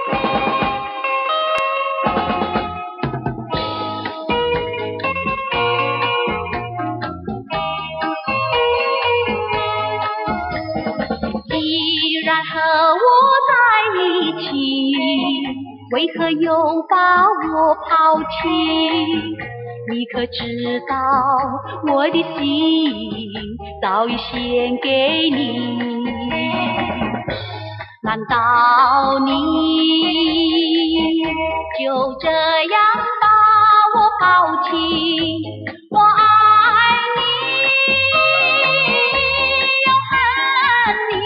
既然和我在一起，为何又把我抛弃？你可知道我的心早已献给你？难道你就这样把我抛弃？我爱你，又恨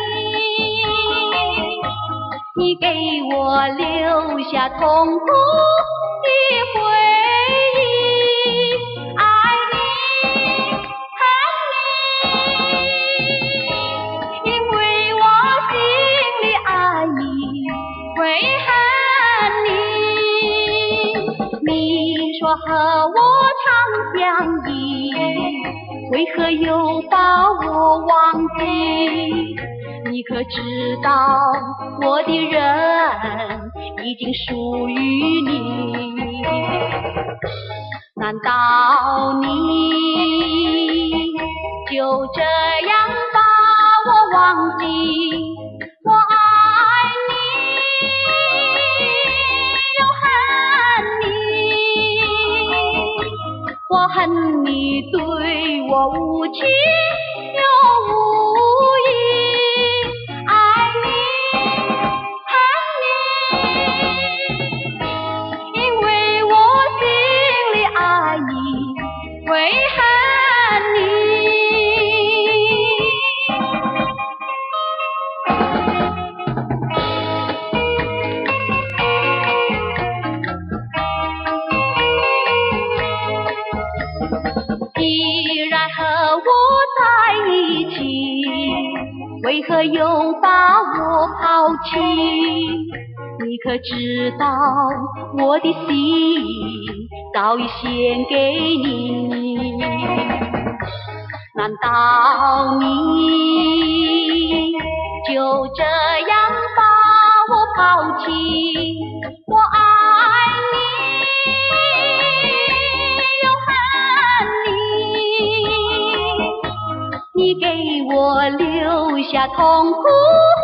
你，你给我留下痛苦的回忆。爱你，恨你，因为我心里爱你，会恨你。你说和我常相依，为何又把我忘记？你可知道我的人已经属于你？难道你就这样把我忘记？我爱你，又恨你，我恨你对我无情又无义。爱你，恨你，因为我心里爱你，会恨你。既然和我在一起，为何又把我抛弃？你可知道我的心早已献给你？难道你就这样把我抛弃？我爱你，又恨你，你给我留下痛苦